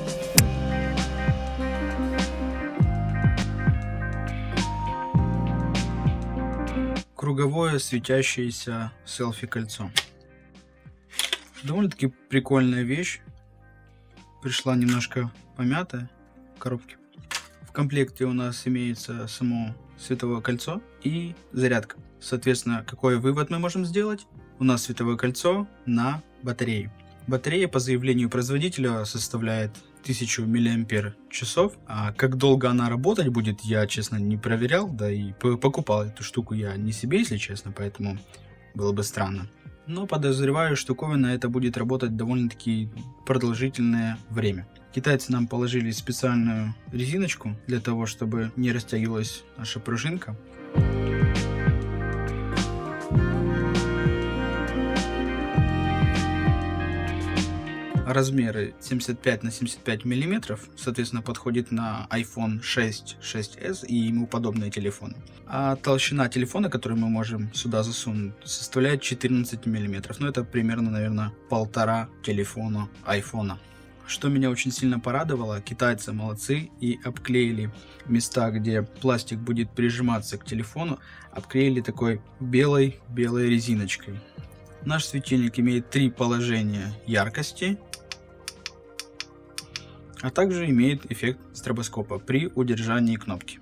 Круговое светящееся селфи-кольцо. Довольно-таки прикольная вещь. Пришла немножко помятая в коробке. В комплекте у нас имеется само световое кольцо и зарядка. Соответственно, какой вывод мы можем сделать? У нас световое кольцо на батарее. Батарея по заявлению производителя составляет 1000 мАч. А как долго она работать будет, я, честно, не проверял. Да и покупал эту штуку я не себе, если честно, поэтому было бы странно. Но подозреваю, штуковина это будет работать довольно-таки продолжительное время. Китайцы нам положили специальную резиночку для того, чтобы не растягивалась наша пружинка. Размеры 75 на 75 мм, соответственно, подходит на iPhone 6, 6s и ему подобные телефоны. А толщина телефона, который мы можем сюда засунуть, составляет 14 мм. Ну, это примерно, наверное, полтора телефона iPhone. Что меня очень сильно порадовало, китайцы молодцы и обклеили места, где пластик будет прижиматься к телефону, обклеили такой белой резиночкой. Наш светильник имеет 3 положения яркости, а также имеет эффект стробоскопа при удержании кнопки.